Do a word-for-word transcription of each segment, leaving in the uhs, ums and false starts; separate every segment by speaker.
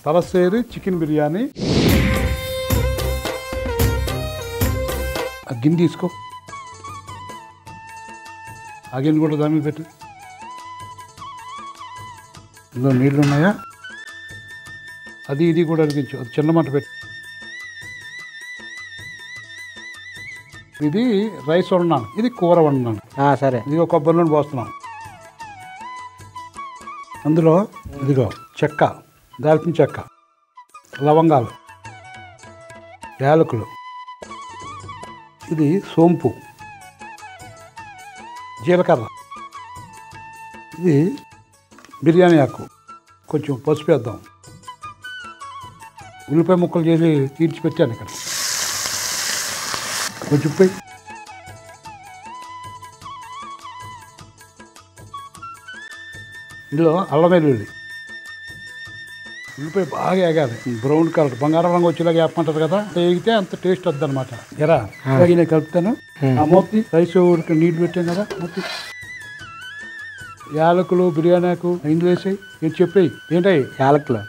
Speaker 1: తలసేరు chicken biryani. ఆ గిన్నె తీసుకో, ఆ గిన్నె కూడా దాని మీద పెట్టు. ఇందులో నీళ్ళు ఉన్నాయా? అది ఇది కూడా అడిగించు. అది చిన్న మంట పెట్టు. ఇది రైస్ వండినాను, ఇది కూర వండినాను.
Speaker 2: సరే,
Speaker 1: ఇదిగో కొబ్బరి నూనె పోస్తున్నాను. అందులో ఇదిగో చెక్క, దాల్చిన చెక్క, లవంగాలు, యాలకులు, ఇది సోంపు, జీలకర్ర, ఇది బిర్యానీ ఆకు, కొంచెం పసుపు వేద్దాం. ఉల్లిపాయ ముక్కలు చేసి తీర్చి పెట్టాను ఇక్కడ. కొంచెం పోయి ఇందులో అల్లం వెల్లుల్లి, ఉల్లిపాయ బాగా ఎగాలి, బ్రౌన్ కలర్ బంగారం రంగు వచ్చేలాగా వేపమంటారు కదా, వేగితే అంత టేస్ట్ వద్దు అనమాట. ఎరా అలాగే నేను కలుపుతాను. ఆ మూతి రైస్ ఉడికి నీళ్ళు పెట్టాను కదా, మూతి యాలకులు, బిర్యానీ ఆకు ఇందులో వేసాయి. నేను చెప్పేయి ఏంటాయి?
Speaker 2: యాలకులు,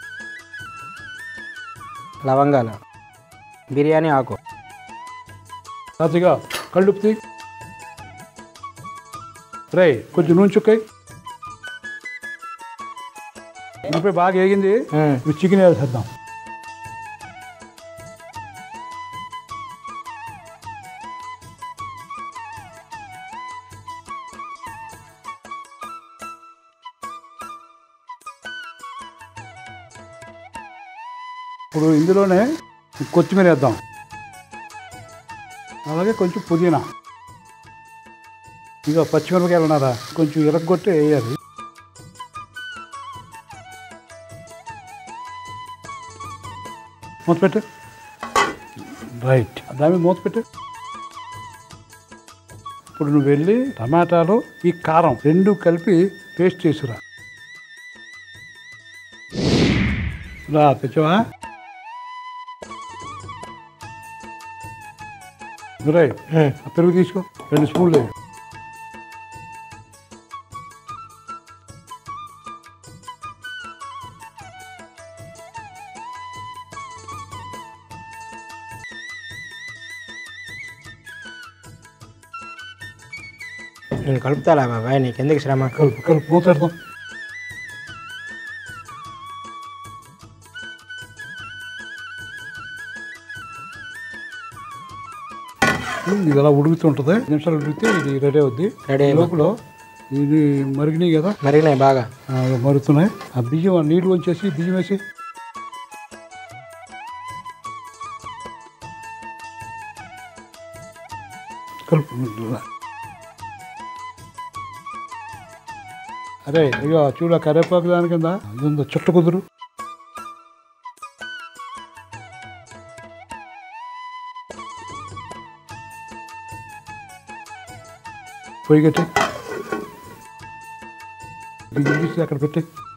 Speaker 2: లవంగాలు, బిర్యానీ ఆకు,
Speaker 1: రాజుగా కళ్ళుపుతి రై, కొంచెం నూనె చుక్కాయి. ఉల్లిపాయ బాగా వేగింది, చికెన్ వేసేద్దాం. ఇప్పుడు ఇందులోనే కొత్తిమీర వేద్దాం, అలాగే కొంచెం పుదీనా. ఇక పచ్చిమిరపకాయలు ఉన్నారా, కొంచెం ఇరగొట్టి వేయాలి. మూత పెట్టు. రైట్, దాని మూత పెట్టు. ఇప్పుడు నువ్వు వెళ్ళి టమాటాలు, ఈ కారం రెండు కలిపి పేస్ట్ చేసురా. రా తెచ్చవా? రై, పెరుగు తీసుకో, రెండు స్పూన్లు.
Speaker 2: నేను కలుపుతాలా బాబాయ్, నీకు ఎందుకు శ్రమ?
Speaker 1: కలుపు కలుపు మూత పెడతాం. ఇది అలా ఉడుకుతుంటుంది, నిమిషాలు ఉడికితే ఇది రెడీ అవుద్ది.
Speaker 2: రెడీ
Speaker 1: లోపల ఇది మరిగినాయి కదా,
Speaker 2: మరిగినాయి బాగా
Speaker 1: మరుగుతున్నాయి. ఆ బియ్యం, ఆ నీళ్ళు వచ్చేసి బియ్యం వేసి కలుపు. అరే ఇక చూడ కరేపాకు దాని కింద ఇది ఉందో చుట్ట కుదురు. పొయ్యి కట్టి బియ్యం తీసి అక్కడ పెట్టి.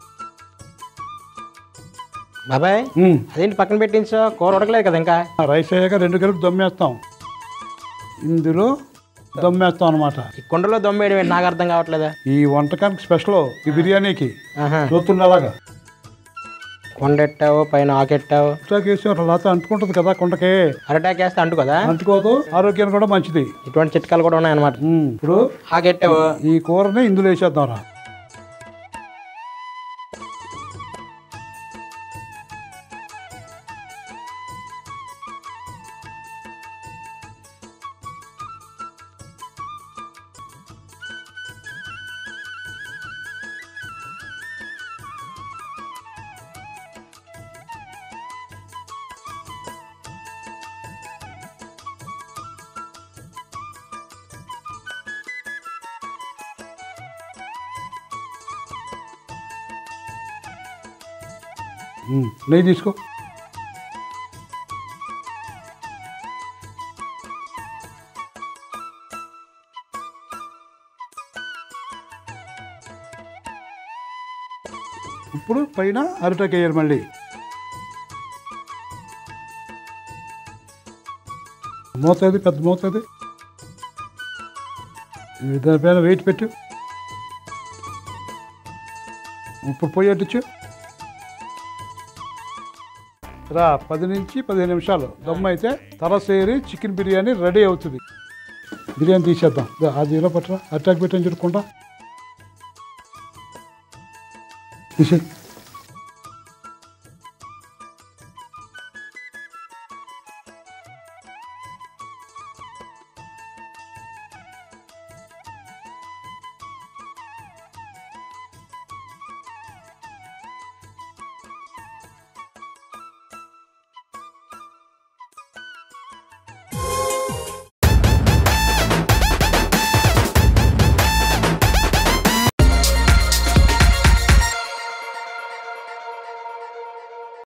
Speaker 2: బాబాయ్ అదేంటి పక్కన పెట్టించా? కూర ఉడకలేదు కదా ఇంకా.
Speaker 1: రైస్ అయ్యాక రెండు కలిపి దమ్మేస్తాం, ఇందులో దమ్మేస్తాం అనమాట.
Speaker 2: ఈ కుండలో దమ్మేయడం ఏంటి నాకు అర్థం కావట్లేదా?
Speaker 1: ఈ వంటకానికి స్పెషల్, ఈ బిర్యానీకి చూస్తుండలాగా.
Speaker 2: కొండెట్టావు, పైన ఆకెట్టావు,
Speaker 1: వేసి లేకపోతే అంటుకుంటుంది కదా కుండకి.
Speaker 2: అరటాక్ వేస్తే అంటు కదా,
Speaker 1: అంటుకోదు, ఆరోగ్యానికి కూడా మంచిది.
Speaker 2: ఇటువంటి చిట్కాలు కూడా ఉన్నాయన్నమాట.
Speaker 1: ఇప్పుడు
Speaker 2: ఆకెట్టావు,
Speaker 1: ఈ కూరని ఇందులో వేసేద్దాం రా. నెయ్యి తీసుకో. ఇప్పుడు పైన అరటాకు వేయాలి మళ్ళీ. మోతాది, పెద్ద మోతాది. దానిపైన వెయిట్ పెట్టు. ఇప్పుడు పొయ్యి అట్టించు. రా పది నుంచి పదిహేను నిమిషాలు దమ్ అయితే తలసేరి చికెన్ బిర్యానీ రెడీ అవుతుంది. బిర్యానీ తీసేద్దాం. దా, అది ఇలా పట్టరా, అటాక్ పెట్టని చూడకుండా తీసే